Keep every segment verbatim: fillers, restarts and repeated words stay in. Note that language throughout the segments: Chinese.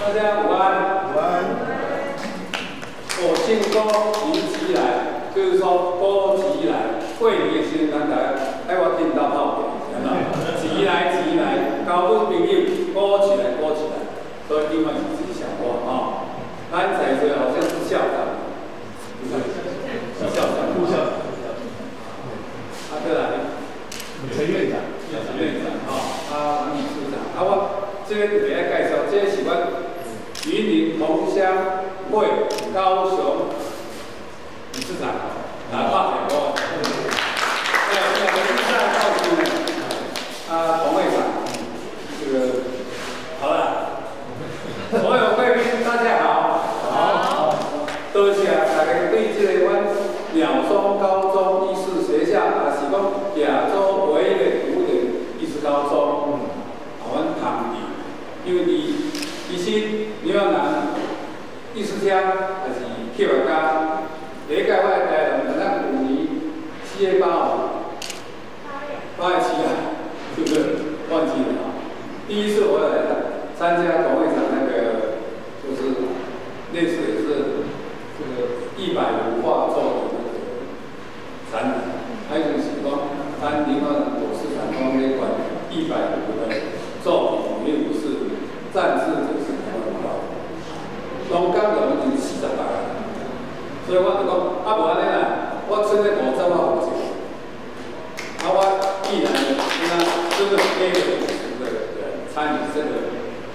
大家午安。 午安。 我姓高，名吉来，就是说高吉来，贵年先咱大家，哎，我听到泡面，知道？吉来吉来，交阮朋友，高起来高起来，所以另外是吉祥话啊。咱在座好像是校长，是校长， 副校长。 啊，对了， 陈院长， 陈院长啊，啊，王秘书长，啊，我这个特别来介绍，这个是阮云林同乡会高雄理事长啊，发表过。还有这个理事长告诉呢，啊，董会长，这个好了，所有贵宾大家好。好。多谢大家对这个阮鸟松高中艺术学校，也是讲亚洲唯一的古典艺术高中，啊，阮同意，因为伊其实你要拿艺术家还是企业家，第一届我来台湾，可能五年七月八号，八月七号，是不是忘记了啊？第一次我来参加董会长那个，就是类似也是这个一百幅画作的那个展览，还有就是说，咱另外董事长讲那款一百幅的作品，里面不是战士者是台湾报，东港人已经四十八个，所以我就讲，啊无安尼啦，我剩咧五十我负责，啊我既然那这个可以这个参与这个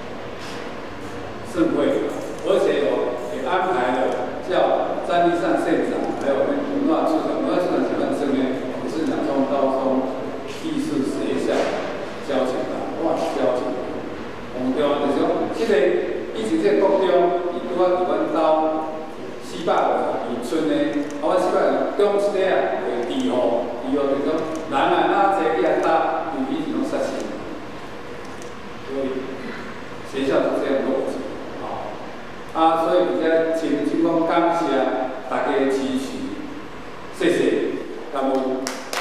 盛会，而且我也安排了叫詹立善县长，还有我们文化处长，文化处长请问这边也是两中高中艺术学校邀请的，哇，邀请的。目标就是讲，这个以前这个国中，伊拄啊伫阮兜四百五十二村的，啊，阮四百中一个啊，会地号，地号就是讲人啊哪济去啊搭，因为以前拢实行，所以学校是这样逻辑，啊，啊，所以在请请讲感谢大家的支持，谢谢，感恩。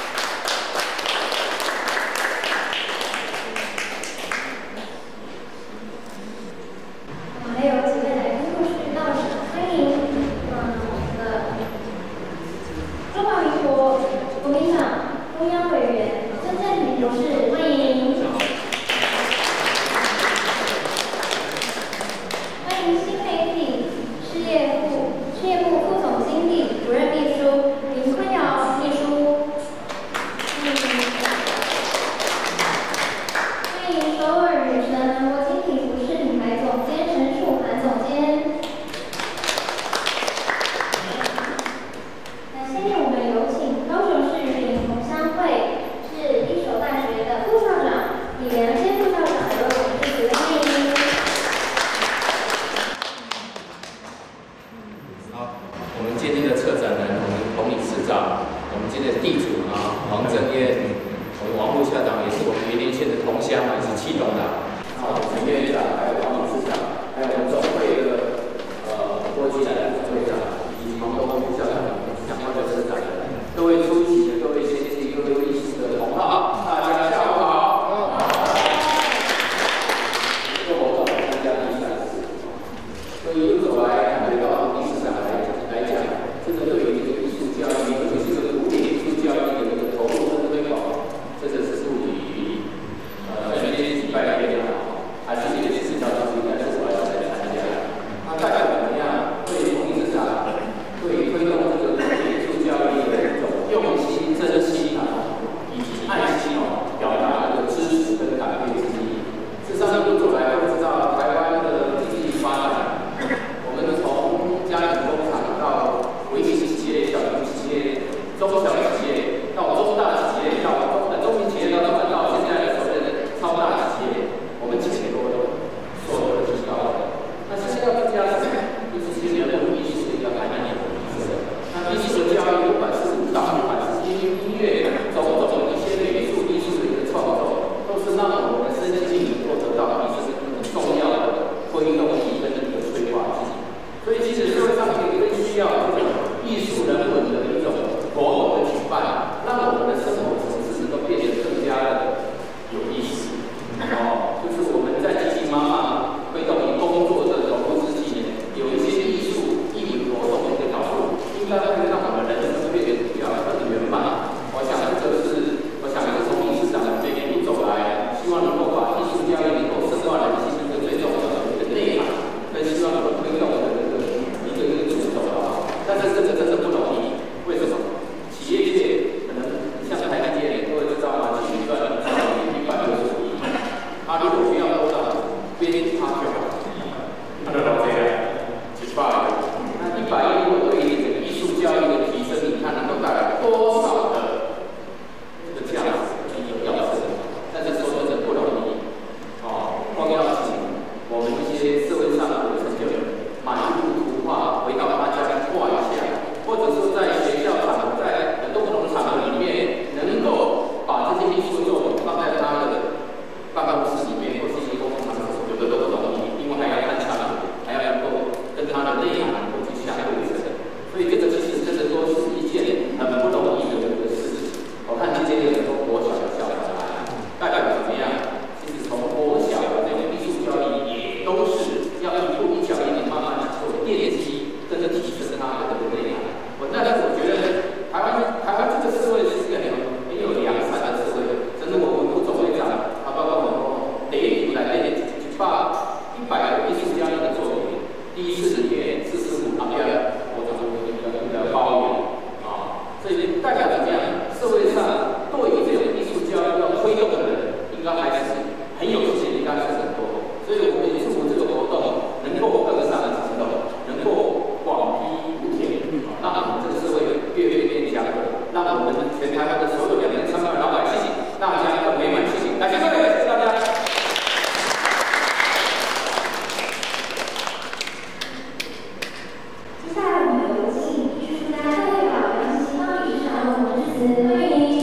还有几位来宾陆续到场，欢迎，嗯，我们的中华民国国民党中央委员曾振平博士，欢迎。欢迎新媒体事业部事业部副总经理、主任秘书林坤尧秘书。欢迎首尔女神韩国精品服饰品牌总监陈楚涵总监。那下面我们有请高雄市云林同乡会是一所大学的副校长李良谦副校长来为我们致辞，欢迎。 好，我们今天的策展人，我们彭理事长，我们今天的地主啊，黄正燕。我们王副校长也是我们云林县的同乡，也是七董的。然后陈院长，还有王理事长，还有我们总会的呃郭基南副会长，以及黄东副校长、蒋万的社长，各位出席的各位先进、各位有意思的同好，大家下午好。这个活动参加第三次，所以一路走来，感觉到理事长来来讲，真的对于这个艺术教育，尤其是这个古典艺术教育的这个投入跟推广。这个是属于呃，全天礼拜来给边差就好。他就到这样，一百，那一百亿如果对于整个艺术教育的提升，你看能够带来多少的这个价值？有要是，但是说真的不容易。哦，光要请我们一些社会上的成就，满意图画回到大家挂一下，或者说在学校场合，在很多不同的场合里面，能够把这些艺术作品放在他的办公室里面，或是一些公共场所，有的都不容易，因为还要看场合，还要能够跟他的内涵能够去相对称。所以这个其实真的都是一件很不容易的一个事情。我看今天有很多国小的校长来，大概怎么样？其实从国小的这种艺术教育也都是要一步一脚印的慢慢的做奠基，跟着提升它的内涵。我但是我觉得台湾台湾这个社会是一个很很有良善的社会，真的我们副总会长，他包括我们第一步来来去把一百个艺术家的作品，第一次也四十五旁边我怎么一个一个包圆啊，所以代表怎么样？社会上对于这种艺术教育要推动的人，应该还是很有信心，应该是很多。所以我们也祝福这个活动能够更上层楼，能够广披无田，让我们这个社会越越变强，让我们全台湾的所有两年参观的老百姓，大家更美满。谢谢，感谢各位，谢谢大家。 接下来我们有请艺术家代表杨奇芳女士上我们致辞，欢迎。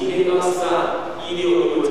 零八四二一六二六